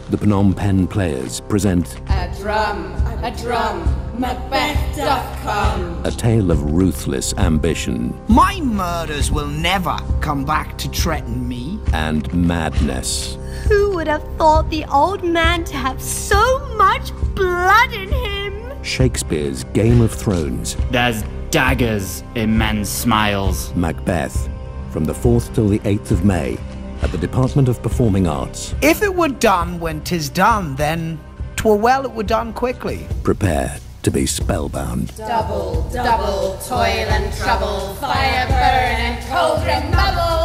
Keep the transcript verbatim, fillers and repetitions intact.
The Phnom Penh Players present A drum, a drum, Macbeth doth come. A tale of ruthless ambition. My murders will never come back to threaten me. And madness. Who would have thought the old man to have so much blood in him? Shakespeare's Game of Thrones. There's daggers in men's smiles. Macbeth, from the fourth till the eighth of May, at the Department of Performing Arts. If it were done when 'tis done, then 'twere well it were done quickly. Prepare to be spellbound. Double, double, toil and trouble, fire burn and cauldron bubble.